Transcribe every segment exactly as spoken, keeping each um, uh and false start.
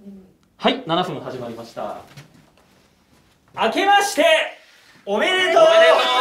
はい、ななふん始まりました。 明けましておめでとうございます。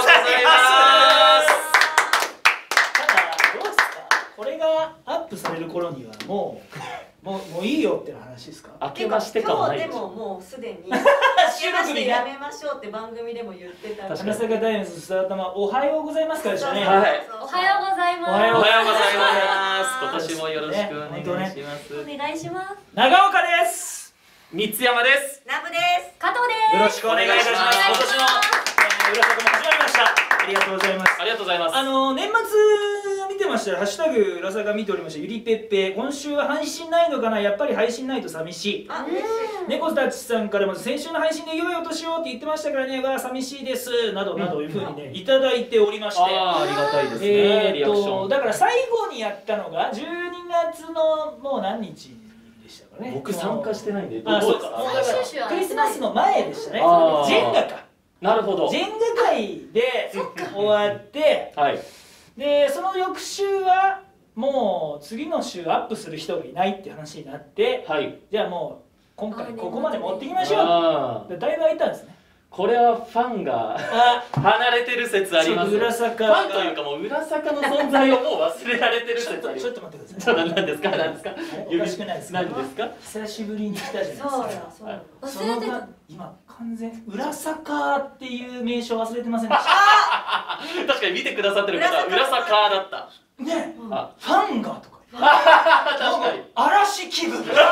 ただどうですか、これがアップされる頃にはもうもうもういいよっていう話ですか。 明けましてかはない今日でももうすでに収録日やめましょうって番組でも言ってた。 花咲かタイムズスタートマおはようございますからでしたね。 はい。 おはようございます。 おはようおはようございます。今年もよろしくお願いします。 お願いします。 長岡です。 三山です。 ナブです。加藤です。 よろしくお願いいたします。今年のえー裏坂も始まりました。ありがとうございます。 ありがとうございます。 あの年末見てましたらハッシュタグ裏坂見ておりました。ゆりぺっぺ今週は配信ないのかな、やっぱり配信ないと寂しい。 あ、嬉しい。 猫たちさんからも先週の配信で良いお年をって言ってましたからね、わあ寂しいですなどなどいうふうにねいただいておりまして、 ああ、ありがたいですね。 えリアクション。 だから最後にやったのがじゅうにがつのもう何日でしたかね。 僕参加してないんで。 あ、そうか。もうだからクリスマスの前でしたね。ジェンガか。 なるほど。 ジェンガ会で終わって、 はい。 でその翌週はもう次の週アップする人がいないって話になって、 はい。 じゃあもう今回ここまで持ってきましょう。でだいぶ空いたんですね。 これはファンが離れてる説あります。 裏坂ファンというかもう裏坂の存在をもう忘れられてる説あります。 ちょっと待ってください。 ちょっと何ですか何ですか。 おかしくないですか。 何ですか。 久しぶりに来たじゃないですか。 そうだそうだ。 忘れてた。今完全裏坂っていう名称忘れてませんでした。 確かに見てくださってる方は裏坂だった。 ね、 うん、 あファンがとか。 確かに。 嵐気分。え、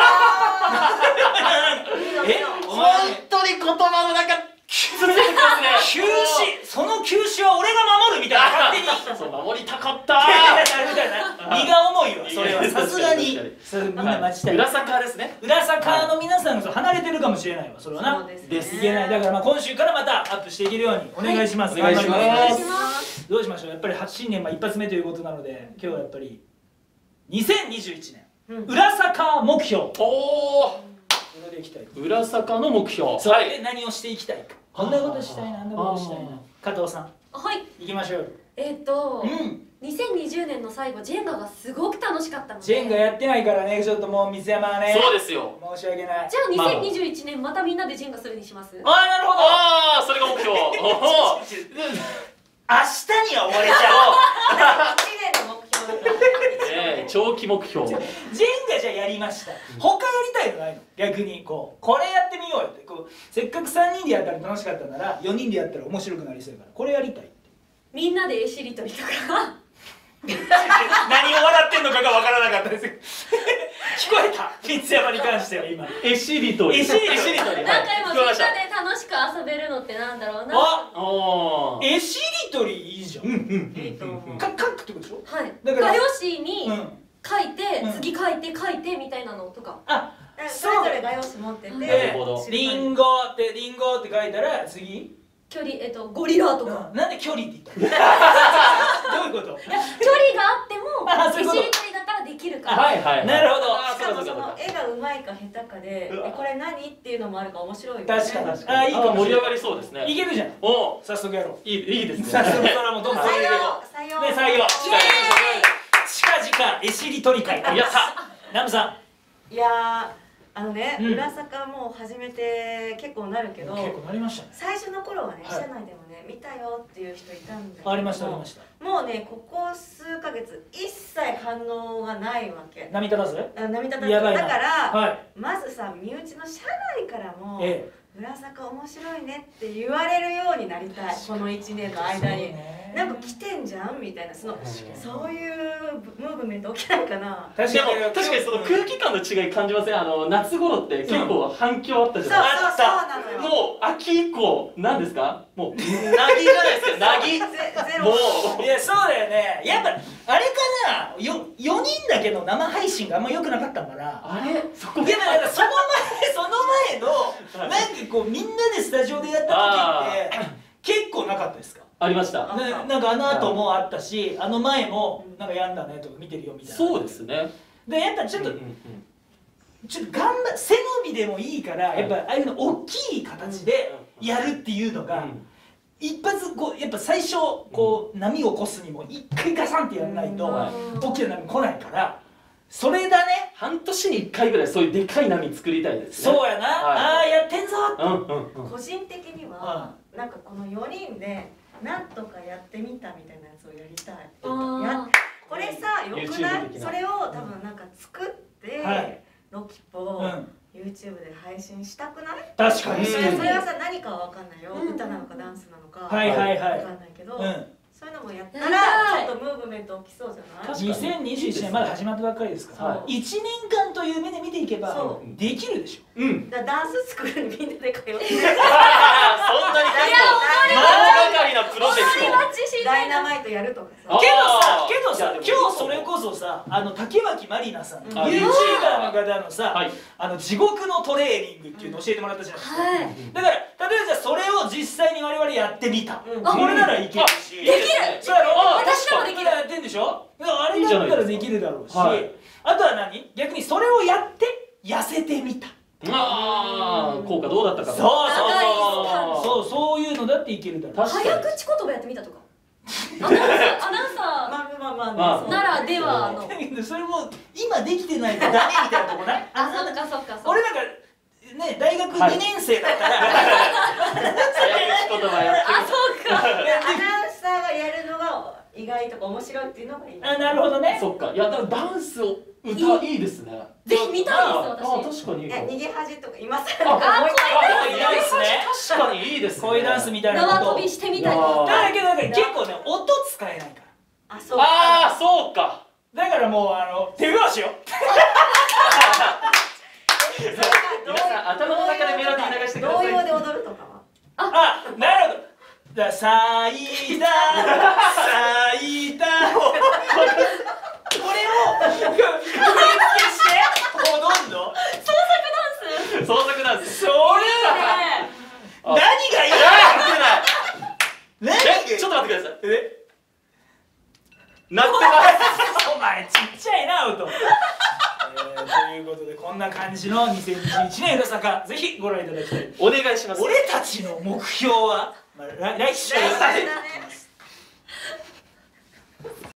本当に言葉の中続いてきますね。 休止、その休止は俺が守るみたいな勝手に。 そう守りたかった。 みたいな。荷が重いわ。それはさすがに。みんな待ちたい。 裏坂ですね。 裏坂の皆さんが離れてるかもしれないわ。それはな。ですいけない。だからまあ今週からまたアップしていけるようにお願いします。 お願いします。 どうしましょう。やっぱり新年まあ一発目ということなので、今日はやっぱりにせんにじゅういちねん裏坂目標。おお。それでいきたい。 裏坂の目標。 それで何をしていきたいか。こんなことしたいな、あんなことしたいな。加藤さん。 はい。 行きましょう。 えっと、 うん。 にせんにじゅうねんの最後、ジェンガがすごく楽しかったので。 ジェンガやってないからね、ちょっともう水山はね。 そうですよ。 申し訳ない。 じゃあにせんにじゅういちねんまたみんなでジェンガするにします。 ああ、なるほど。 ああ、それが目標。 明日には終われちゃおう。 いちねんの目標だ。 ええ、長期目標。 ジェンガじゃやりました。他やりたいのないの？逆にこうこれやってみようよって、こうせっかくさんにんでやったら楽しかったならよにんでやったら面白くなりそうやからこれやりたいって。 みんなで絵しりとりとか。 何を笑ってんのかがわからなかったです。聞こえた。三山に関しては今。 絵しりとり。 絵しりとり。 なんか今みんなで楽しく遊べるのってなんだろうな。 あ、絵しりとりいいじゃん。 いいと思う。 か書くってことでしょ。 はい。 だから画用紙に書いて、 うん次書いて書いてみたいなのとか。 あ、 それぞれ画用紙持ってて、 なるほど。 リンゴってリンゴって書いたら次。 距離、えっとゴリラとか。 なんで距離って言ったの？どういうこと？ いや、距離があってもあ、そういうこと。 絵しりとりだからできるから。 はいはい。 なるほど。 しかもその絵がうまいか下手かで、えこれ何っていうのもあるから面白いよね。 確かに。 あ、いいかも。盛り上がりそうですね。 いけるじゃん。 お、 早速やろう。 いいいいですね。 早速それはもうどんどん採用採採用ね、採用。近々絵しりとり会。 やった。 ナムさん。いやー、あのね、 うん裏坂もう始めて結構なるけど、 結構なりましたね。 最初の頃はね、 はい社内でもね見たよっていう人いたんだけど、 ありましたありました。 もうねここ数ヶ月一切反応がないわけ。 波立たず？ あ波立たずやばいな。 だから、 はい。 まずさ身内の社内からも、 え裏坂面白いねって言われるようになりたい。このいちねんの間に、なんか来てんじゃんみたいな、そのそういうムーブメント起きないかな。 確でも確かにその空気感の違い感じません？あの夏頃って結構反響あったじゃないですか。 そうそうそうなのよ。 もう秋以降なんですか？もうなぎじゃないですか。なぎ。 ゼロ。 もういやそうだよね。やっぱあれかな。よよにんだけの生配信があんま良くなかったんかな。 あれそこいやだからその前その前のなんかこうみんなでスタジオでやった時って結構なかったですか？ ありました。 ななんかあの後もあったし、あの前もなんかやんだねとか見てるよみたいな。 そうですね。 でやっぱちょっとちょっと頑張背伸びでもいいからやっぱああいうの大きい形でやるっていうのが一発こうやっぱ最初こう波を起こすにも一回ガサンってやらないと大きな波来ないから。 それだね。 半年にいっかいぐらいそういうでかい波作りたいですね。 そうやな、ああやってんぞ。 うんうんうん。 個人的にはなんかこのよにんでなんとかやってみたみたいなやつをやりたい。やこれさよくない？それを多分なんか作ってロキポ YouTube で配信したくない？ 確かに。 それはさ何かはわかんないよ。歌なのかダンスなのかわかんないけど。そういうのもやったらちょっとムーブメント起きそうじゃない？ にせんにじゅういちねんまだ始まったばっかりですから、いちねんかんという目で見ていけばできるでしょ。 うん。 だからダンススクールにみんなで通って。そんなに前がかりなプロジェクト。 ダイナマイトやるとかさ。 けどさ、けどさ、今日それこそさ、あの竹脇まりなさん、ユーチューバーの方のさ、あの地獄のトレーニングっていうのを教えてもらったじゃないですか。だから例えばじゃあそれを実際に我々やってみた。これならいけるし。 できる。 そうやろ。 私でもできる。 やってんでしょ。あれだったらできるだろうし、あとは何？逆にそれをやって痩せてみた。 ああ、効果どうだったか。 そうそうそうそうそういうのだっていけるだろう。 早口言葉やってみたとか。アナウンサーアナウンサーまあまあまあならではの。 それも今できてないとダメみたいなとこない？ あ、そっかそっか。 俺なんかね大学にねん生だったら早口言葉やってる。 あ、そうか。 アナウンサーがやるのが意外とか面白いっていうのがいい。 あ、なるほどね。 そっか。いやだからダンスを歌いいですね。 ぜひ見たいですあ、 私。 確かに。 逃げ恥とか今更あ、 かもう一回。 いいですね。 確かにいいですね。 恋ダンスみたいなこと。 縄跳びしてみたい。 だけどなんか結構ね音使えないから。 あ、そうか。 ああ、そうか。 だからもうあの手拍子よ。 皆さん頭の中でメロディー流してください。 童謡で踊るとかは。 あ、なるほど。だ咲いた咲いたこれを振り付けしてほとんど創作ダンス。 創作ダンス。 それ何がいい？何がいい？ え、ちょっと待ってください。 え？ なってます。 お前ちっちゃいなアウト。えー、ということでこんな感じのにせんにじゅういちねん浦坂ぜひご覧いただきたい。 お願いします。 俺たちの目標は、まあ、来週。 来週だね。